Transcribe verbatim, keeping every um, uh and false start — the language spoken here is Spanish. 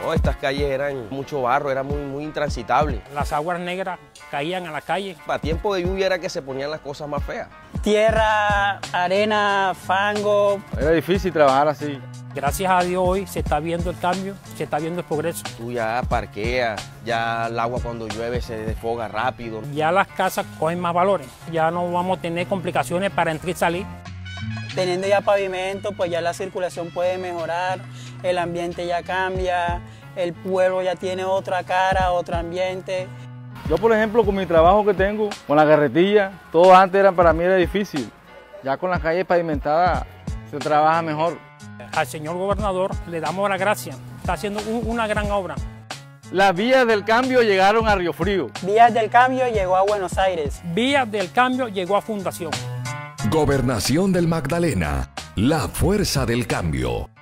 No, estas calles eran mucho barro, era muy, muy intransitable. Las aguas negras caían a la calle. A tiempo de lluvia era que se ponían las cosas más feas. Tierra, arena, fango. Era difícil trabajar así. Gracias a Dios hoy se está viendo el cambio, se está viendo el progreso. Tú ya parqueas, ya el agua cuando llueve se desfoga rápido. Ya las casas cogen más valores, ya no vamos a tener complicaciones para entrar y salir. Teniendo ya pavimento, pues ya la circulación puede mejorar, el ambiente ya cambia, el pueblo ya tiene otra cara, otro ambiente. Yo, por ejemplo, con mi trabajo que tengo, con la carretilla, todo antes era, para mí era difícil. Ya con las calles pavimentadas se trabaja mejor. Al señor gobernador le damos las gracias, está haciendo un, una gran obra. Las vías del cambio llegaron a Río Frío. Vías del Cambio llegó a Buenos Aires. Vías del Cambio llegó a Fundación. Gobernación del Magdalena, la fuerza del cambio.